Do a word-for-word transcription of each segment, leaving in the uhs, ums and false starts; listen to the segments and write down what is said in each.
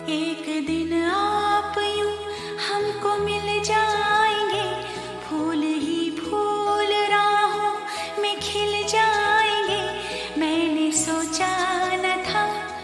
एक दिन आप यूं हमको मिल जाएंगे, फूल ही फूल राहों में खिल जाएंगे। मैंने सोचा न था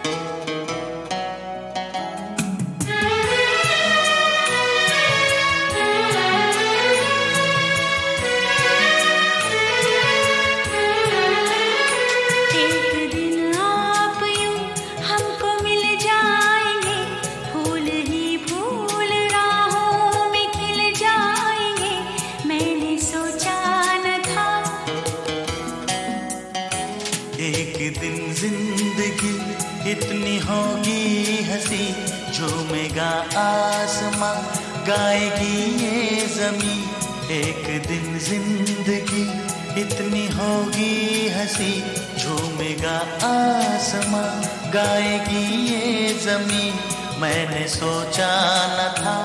जिंदगी इतनी होगी हंसी, झूमेगा आसमां, गाएगी ये जमी। एक दिन जिंदगी इतनी होगी हंसी, झूमेगा आसमां, गाएगी ये जमी। मैंने सोचा न था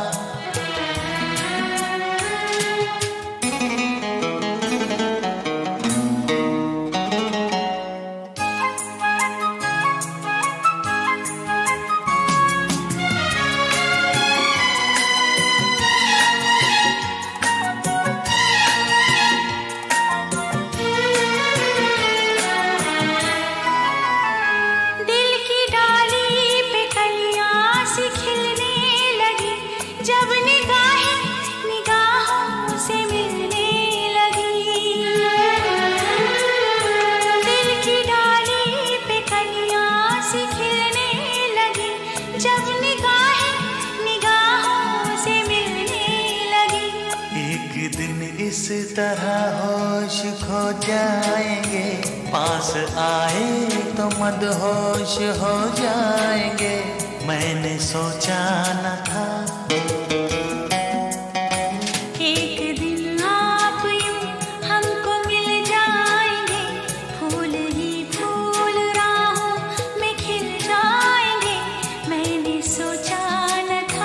इस तरह होश खो जाएंगे, पास आए तो मदहोश हो जाएंगे। मैंने सोचा न था एक दिन आप यूं हमको मिल जाएंगे, फूल ही फूल राहों में खिल जाएंगे। मैंने सोचा न था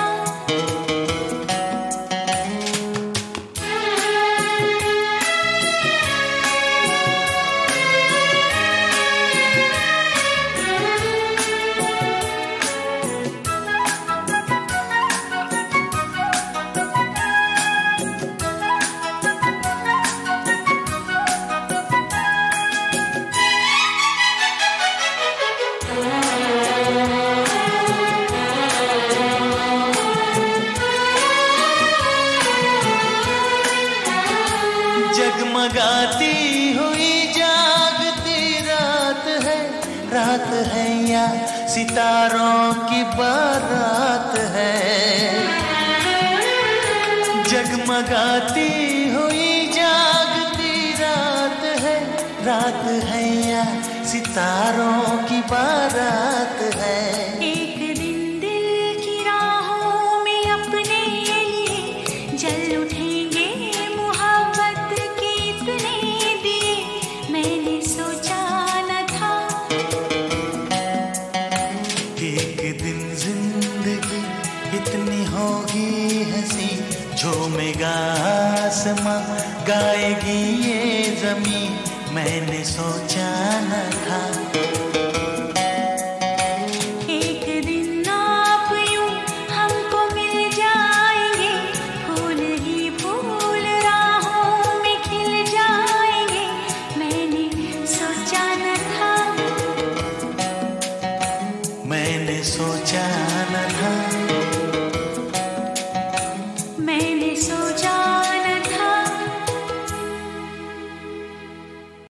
जगमगाती हुई जागती रात है, रात है या सितारों की बारात है। जगमगाती हुई जागती रात है, रात है या सितारों की बारात है। एक दिन दिल की राहों में अपने लिए जल उठेंगे, इतनी होगी हंसी, झूमेगा आसमां, गाएगी ये जमी। मैंने सोचा न था एक दिन आप यूं हमको मिल जाएंगे, फूल ही फूल राहों में खिल जाएंगे। मैंने सोचा न था मैंने सोचा न